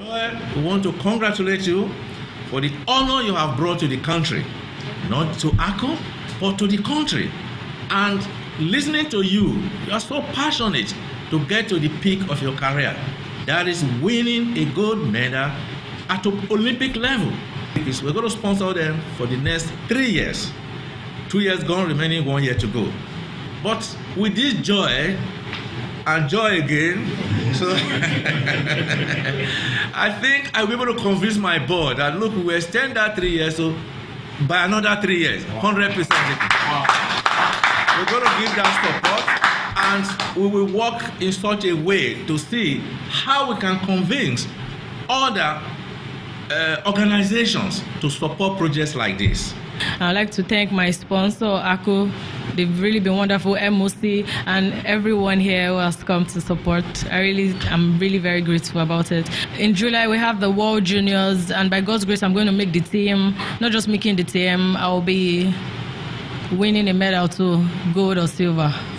We want to congratulate you for the honor you have brought to the country, not to ARCO, but to the country. And listening to you, you are so passionate to get to the peak of your career. That is winning a gold medal at the Olympic level. Because we're going to sponsor them for the next 3 years. 2 years gone, remaining 1 year to go. But with this joy, and joy again, so I think I'll be able to convince my board that, look, we will extend that 3 years, so by another 3 years, 100%. Wow. We're going to give that support, and we will work in such a way to see how we can convince other organizations to support projects like this. I'd like to thank my sponsor, ARCO. They've really been wonderful, MOC, and everyone here who has come to support. I'm really very grateful about it. In July, we have the World Juniors, and by God's grace, I'm going to make the team. Not just making the team, I'll be winning a medal too, gold or silver.